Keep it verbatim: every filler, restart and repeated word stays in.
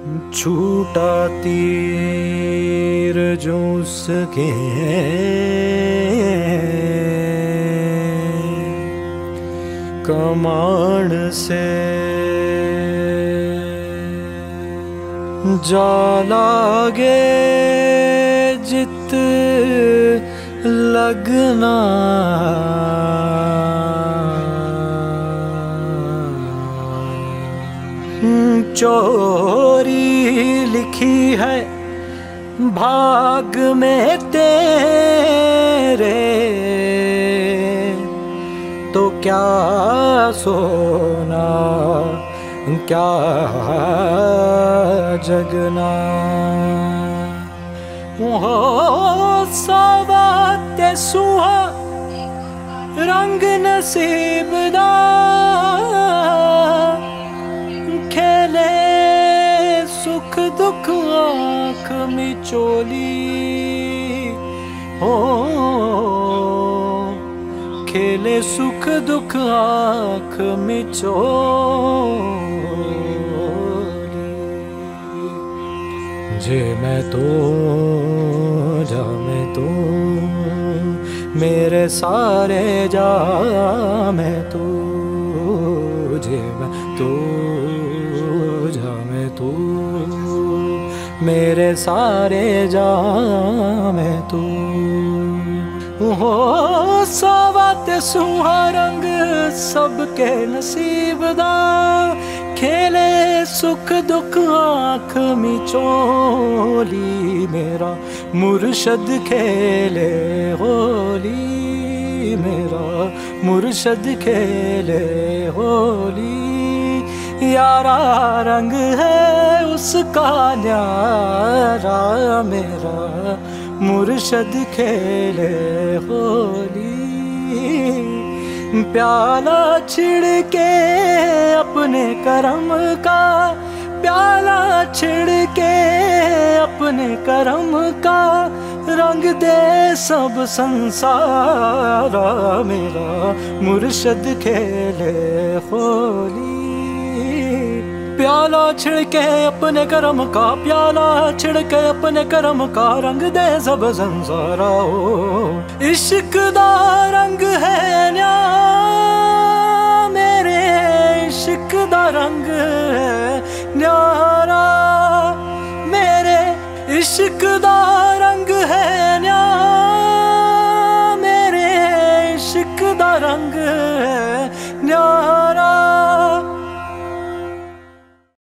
छूटा तीर जो उसके कमान से जा लागे जित लगना। चोरी लिखी है भाग में तेरे, तो क्या सोना क्या जगना। हो सवाते सुहा रंग नसीब दा, खेले सुख दुख आँख मिचोली। हो खेले सुख दुख आँख मिचोली। जे मैं तो जा मैं तो मेरे सारे जा मैं तो, जे मैं तो जा मैं तो मेरे सारे जा मैं तो। हो सवात सुहा रंग सबके नसीब दा, खेले सुख दुख आँख मिचोली। मेरा मुर्शद खेले होली, मेरा मुर्शद खेले होली। यारा रंग है उसका न्यारा, मेरा मुर्शद खेले होली। प्याला छिड़के अपने करम का, प्याला छिड़के अपने करम का, रंग दे सब संसारा। मेरा मुर्शद खेले होली। प्याला छिड़के अपने करम का, प्याला छिड़के अपने करम का, रंग दे सब संसारा। हो इश्क दा रंग है न्या, मेरे इश्क दा रंग है न्यारा। मेरे इश्क दा रंग है